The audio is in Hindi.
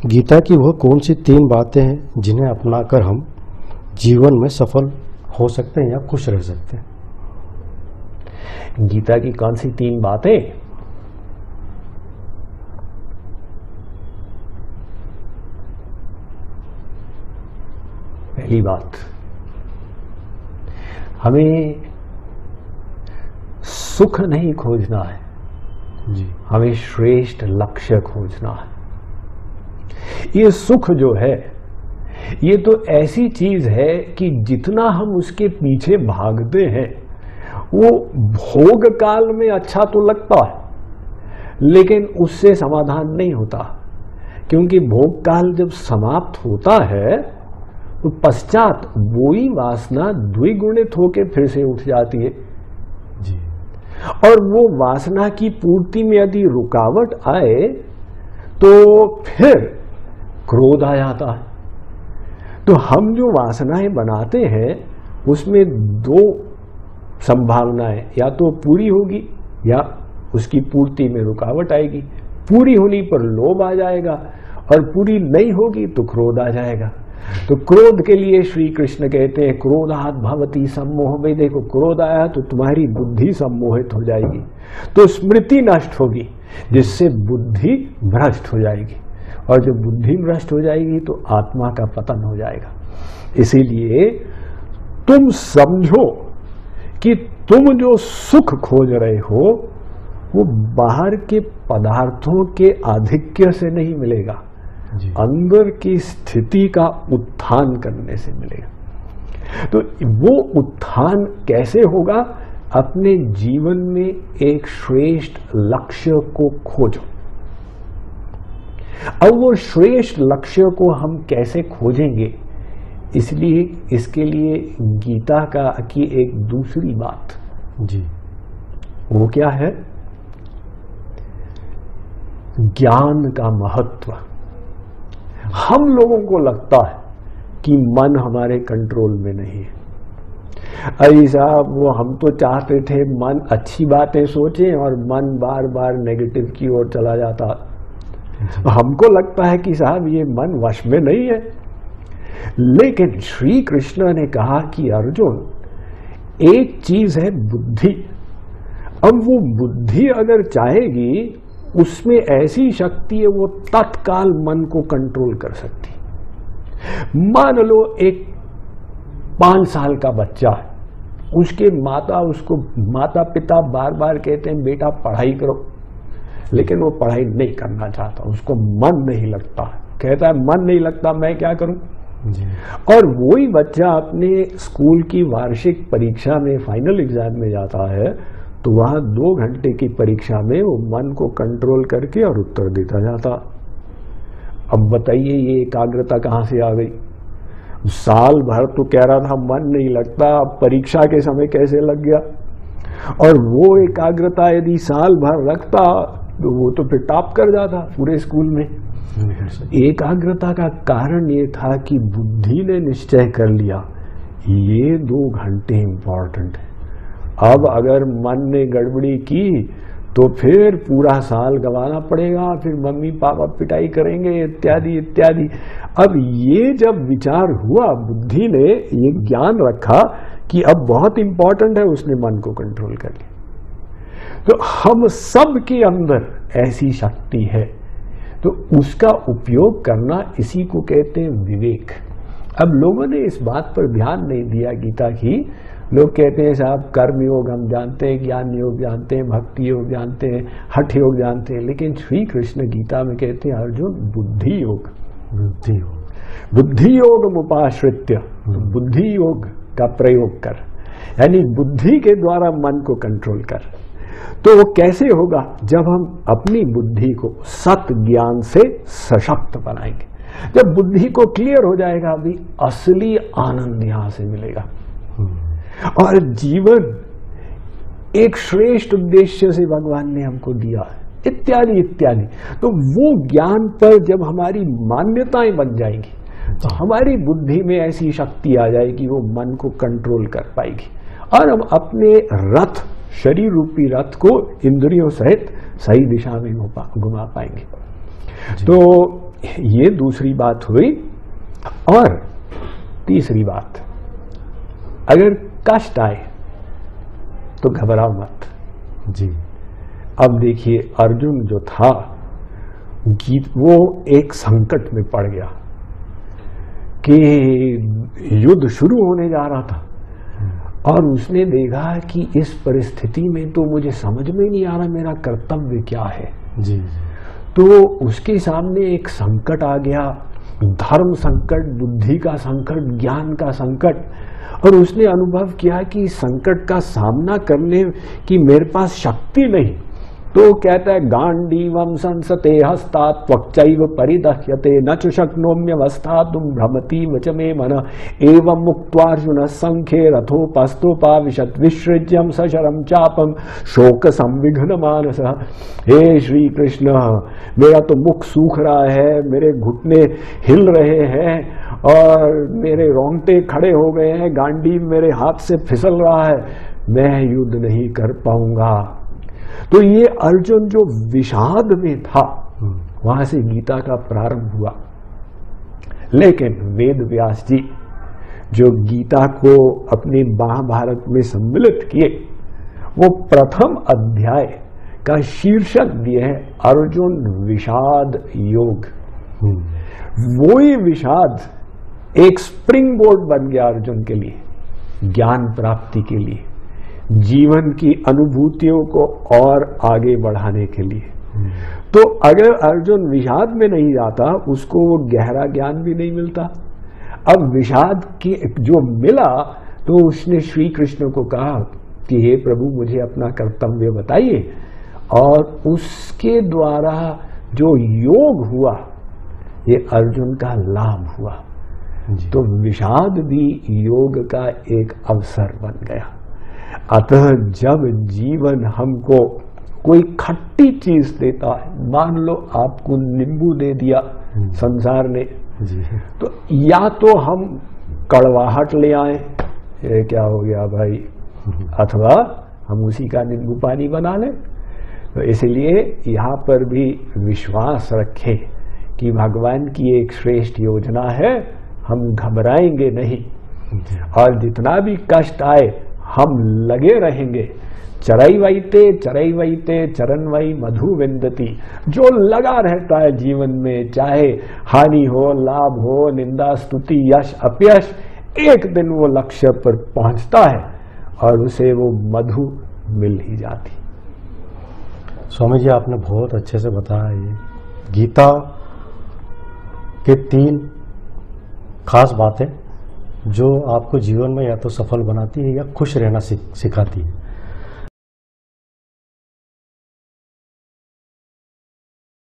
गीता की वह कौन सी 3 बातें हैं जिन्हें अपनाकर हम जीवन में सफल हो सकते हैं या खुश रह सकते हैं? गीता की कौन सी 3 बातें? पहली बात, हमें सुख नहीं खोजना है जी। हमें श्रेष्ठ लक्ष्य खोजना है। ये सुख जो है ये तो ऐसी चीज है कि जितना हम उसके पीछे भागते हैं वो भोग काल में अच्छा तो लगता है लेकिन उससे समाधान नहीं होता, क्योंकि भोग काल जब समाप्त होता है तो पश्चात वही वासना द्विगुणित होकर फिर से उठ जाती है जी। और वो वासना की पूर्ति में यदि रुकावट आए तो फिर क्रोध आ जाता है। तो हम जो वासनाएं बनाते हैं उसमें 2 संभावनाएं, या तो पूरी होगी या उसकी पूर्ति में रुकावट आएगी। पूरी होने पर लोभ आ जाएगा और पूरी नहीं होगी तो क्रोध आ जाएगा। तो क्रोध के लिए श्री कृष्ण कहते हैं क्रोधात् भवति सम्मोह। भाई देखो, क्रोध आया तो तुम्हारी बुद्धि सम्मोहित हो जाएगी, तो स्मृति नष्ट होगी जिससे बुद्धि भ्रष्ट हो जाएगी, और जब बुद्धि भ्रष्ट हो जाएगी तो आत्मा का पतन हो जाएगा। इसीलिए तुम समझो कि तुम जो सुख खोज रहे हो वो बाहर के पदार्थों के आधिक्य से नहीं मिलेगा, अंदर की स्थिति का उत्थान करने से मिलेगा। तो वो उत्थान कैसे होगा? अपने जीवन में एक श्रेष्ठ लक्ष्य को खोजो। अब वो श्रेष्ठ लक्ष्य को हम कैसे खोजेंगे, इसलिए इसके लिए गीता की एक दूसरी बात जी। वो क्या है? ज्ञान का महत्व। हम लोगों को लगता है कि मन हमारे कंट्रोल में नहीं है। अरे साहब, वो हम तो चाहते थे मन अच्छी बातें सोचे और मन बार बार नेगेटिव की ओर चला जाता। हमको लगता है कि साहब ये मन वश में नहीं है, लेकिन श्री कृष्ण ने कहा कि अर्जुन, एक चीज है बुद्धि। अब वो बुद्धि अगर चाहेगी, उसमें ऐसी शक्ति है वो तत्काल मन को कंट्रोल कर सकती। मान लो एक 5 साल का बच्चा है, उसके माता पिता बार बार कहते हैं बेटा पढ़ाई करो, लेकिन वो पढ़ाई नहीं करना चाहता, उसको मन नहीं लगता, कहता है मन नहीं लगता, मैं क्या करूं जी। और वही बच्चा अपने स्कूल की वार्षिक परीक्षा में, फाइनल एग्जाम में जाता है तो वहां 2 घंटे की परीक्षा में वो मन को कंट्रोल करके और उत्तर देता जाता। अब बताइए ये एकाग्रता कहां से आ गई? साल भर तो कह रहा था मन नहीं लगता, अब परीक्षा के समय कैसे लग गया? और वो एकाग्रता यदि साल भर रखता तो वो तो फिर टॉप कर जाता पूरे स्कूल में। एकाग्रता का कारण ये था कि बुद्धि ने निश्चय कर लिया ये 2 घंटे इंपॉर्टेंट है। अब अगर मन ने गड़बड़ी की तो फिर पूरा साल गंवाना पड़ेगा, फिर मम्मी पापा पिटाई करेंगे इत्यादि इत्यादि। अब ये जब विचार हुआ, बुद्धि ने ये ज्ञान रखा कि अब बहुत इंपॉर्टेंट है, उसने मन को कंट्रोल कर लिया। तो हम सब के अंदर ऐसी शक्ति है, तो उसका उपयोग करना, इसी को कहते हैं विवेक। अब लोगों ने इस बात पर ध्यान नहीं दिया गीता की। लोग कहते हैं साहब कर्म योग हम जानते हैं, ज्ञान योग जानते हैं, भक्ति योग जानते हैं, हठ योग जानते हैं, लेकिन श्री कृष्ण गीता में कहते हैं अर्जुन बुद्धि योग। बुद्धि योग उपाश्रित्य, बुद्धि योग का प्रयोग कर, यानी बुद्धि के द्वारा मन को कंट्रोल कर। तो वो कैसे होगा? जब हम अपनी बुद्धि को सत ज्ञान से सशक्त बनाएंगे। जब बुद्धि को क्लियर हो जाएगा, अभी असली आनंद यहां से मिलेगा और जीवन एक श्रेष्ठ उद्देश्य से भगवान ने हमको दिया है, इत्यादि इत्यादि। तो वो ज्ञान पर जब हमारी मान्यताएं बन जाएंगी तो हमारी बुद्धि में ऐसी शक्ति आ जाएगी वो मन को कंट्रोल कर पाएगी और हम अपने रथ, शरीर रूपी रथ को इंद्रियों सहित सही दिशा में घुमा पाएंगे। तो ये दूसरी बात हुई। और तीसरी बात, अगर कष्ट आए तो घबराओ मत। जी। अब देखिए, अर्जुन जो था वो एक संकट में पड़ गया कि युद्ध शुरू होने जा रहा था, और उसने देखा कि इस परिस्थिति में तो मुझे समझ में नहीं आ रहा मेरा कर्तव्य क्या है। जी। तो उसके सामने एक संकट आ गया, धर्म संकट, बुद्धि का संकट, ज्ञान का संकट। और उसने अनुभव किया कि संकट का सामना करने की मेरे पास शक्ति नहीं। तो कहता है, गांडीवम संसते हस्तात् त्वक्चैव परिदह्यते न च शक्नोम्यवस्थातुं भ्रमति वच मे मनः एवं मुक्त्वार्जुनः संख्ये रथोपस्थोपाविशत् विसृज्यं सशरं चापं शोक संविघ्न मानसः। हे श्री कृष्ण, मेरा तो मुख सूख रहा है, मेरे घुटने हिल रहे हैं और मेरे रोंगटे खड़े हो गए हैं, गांडीव मेरे हाथ से फिसल रहा है, मैं युद्ध नहीं कर पाऊंगा। तो ये अर्जुन जो विषाद में था, वहां से गीता का प्रारंभ हुआ। लेकिन वेद व्यास जी जो गीता को अपने महाभारत में सम्मिलित किए, वो प्रथम अध्याय का शीर्षक दिए है अर्जुन विषाद योग। वो ही विषाद एक स्प्रिंग बोर्ड बन गया अर्जुन के लिए, ज्ञान प्राप्ति के लिए, जीवन की अनुभूतियों को और आगे बढ़ाने के लिए। तो अगर अर्जुन विषाद में नहीं जाता, उसको वो गहरा ज्ञान भी नहीं मिलता। अब विषाद की जो मिला, तो उसने श्री कृष्ण को कहा कि हे प्रभु, मुझे अपना कर्तव्य बताइए। और उसके द्वारा जो योग हुआ, ये अर्जुन का लाभ हुआ। तो विषाद भी योग का एक अवसर बन गया। अतः जब जीवन हमको कोई खट्टी चीज देता है, मान लो आपको नींबू दे दिया संसार ने, तो या तो हम कड़वाहट ले आए, ये क्या हो गया भाई, अथवा हम उसी का नींबू पानी बना लें। तो इसलिए यहाँ पर भी विश्वास रखें कि भगवान की एक श्रेष्ठ योजना है, हम घबराएंगे नहीं। और जितना भी कष्ट आए, हम लगे रहेंगे। चरैवैते चरन्वै मधु विन्दति, जो लगा रहता है जीवन में, चाहे हानि हो, लाभ हो, निंदा स्तुति, यश अपयश, एक दिन वो लक्ष्य पर पहुंचता है और उसे वो मधु मिल ही जाती। स्वामी जी, आपने बहुत अच्छे से बताया। ये गीता के 3 खास बातें जो आपको जीवन में या तो सफल बनाती है या खुश रहना सिखाती है।